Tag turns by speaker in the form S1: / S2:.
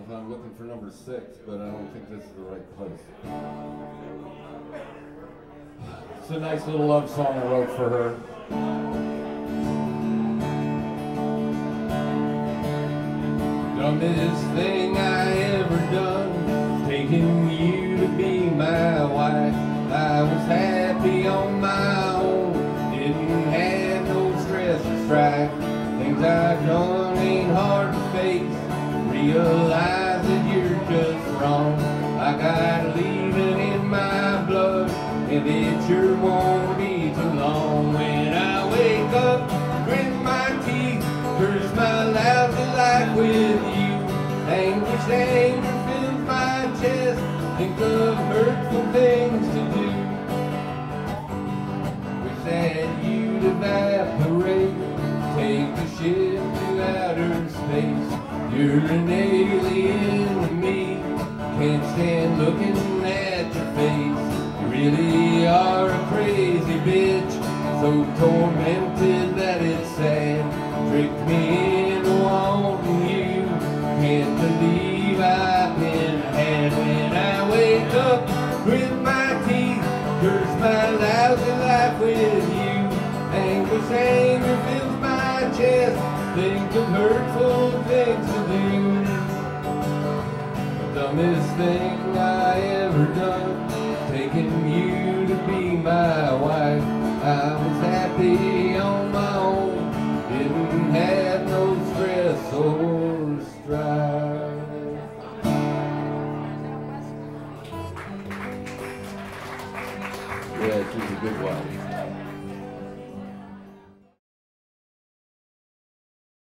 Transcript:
S1: I'm looking for number 6, but I don't think this is the right place. It's a nice little love song I wrote for her. Dumbest thing I ever done, taking you to be my wife. I was happy on my own, didn't have no stress or strife. Things I've done ain't hard to face, realize that you're just wrong. I got leaving in my blood, and it sure won't be too long. When I wake up, grit my teeth, curse my lousy life with you. Anguish, anger fills my chest, think of hurtful things to do. Wish that you'd evaporate, take the ship to outer space. You're an alien to me, can't stand looking at your face. You really are a crazy bitch, so tormented that it's sad. Tricked me into wanting you, can't believe I've been had. When I wake up, grit my teeth, curse my lousy life with you. Anguish, anger fills my chest, think of hurtful things to do. Dumbest thing I ever done, taking you to be my wife. I was happy on my own, didn't have